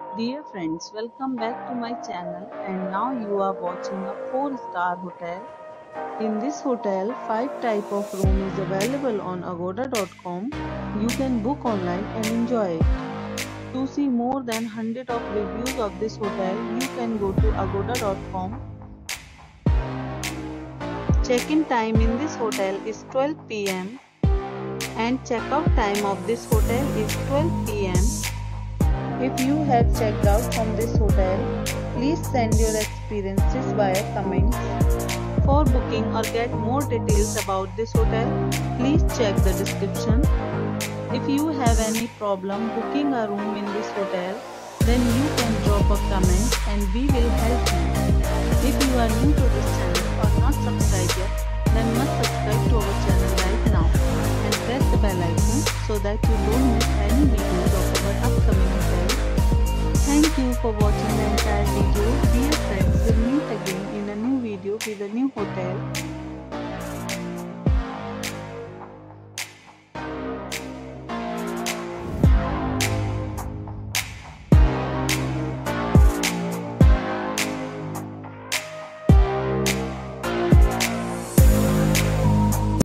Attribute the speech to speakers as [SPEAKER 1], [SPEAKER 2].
[SPEAKER 1] Dear friends, welcome back to my channel and now you are watching a 4-star hotel. In this hotel, 5 type of room is available on agoda.com. You can book online and enjoy it. To see more than 100 of reviews of this hotel, you can go to agoda.com. Check-in time in this hotel is 12 p.m. and check-out time of this hotel is 12 p.m. If you have checked out from this hotel, please send your experiences via comments. For booking or get more details about this hotel, please check the description. If you have any problem booking a room in this hotel, then you can drop a comment and we will help you. If you are new to this channel or not subscribed yet, then must subscribe to our channel right now and press the bell icon so that you don't miss any videos of our upcoming hotel. Thank you for watching the entire video. Dear friends, we'll meet again in a new video with a new hotel.